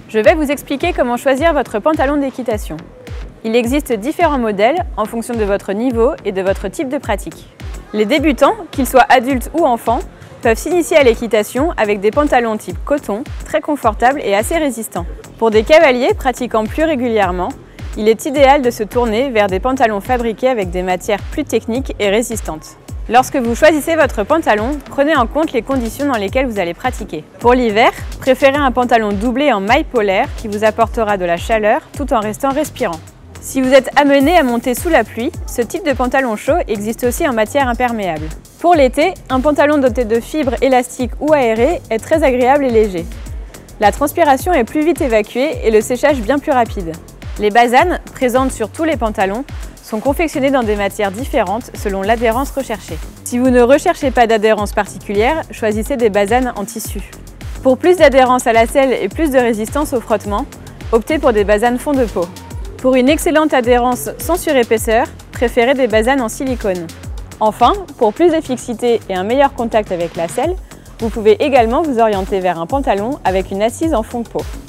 Je vais vous expliquer comment choisir votre pantalon d'équitation. Il existe différents modèles en fonction de votre niveau et de votre type de pratique. Les débutants, qu'ils soient adultes ou enfants, peuvent s'initier à l'équitation avec des pantalons type coton, très confortables et assez résistants. Pour des cavaliers pratiquant plus régulièrement, il est idéal de se tourner vers des pantalons fabriqués avec des matières plus techniques et résistantes. Lorsque vous choisissez votre pantalon, prenez en compte les conditions dans lesquelles vous allez pratiquer. Pour l'hiver, préférez un pantalon doublé en maille polaire qui vous apportera de la chaleur tout en restant respirant. Si vous êtes amené à monter sous la pluie, ce type de pantalon chaud existe aussi en matière imperméable. Pour l'été, un pantalon doté de fibres élastiques ou aérées est très agréable et léger. La transpiration est plus vite évacuée et le séchage bien plus rapide. Les basanes, présentes sur tous les pantalons, sont confectionnés dans des matières différentes selon l'adhérence recherchée. Si vous ne recherchez pas d'adhérence particulière, choisissez des basanes en tissu. Pour plus d'adhérence à la selle et plus de résistance au frottement, optez pour des basanes fond de peau. Pour une excellente adhérence sans surépaisseur, préférez des basanes en silicone. Enfin, pour plus de fixité et un meilleur contact avec la selle, vous pouvez également vous orienter vers un pantalon avec une assise en fond de peau.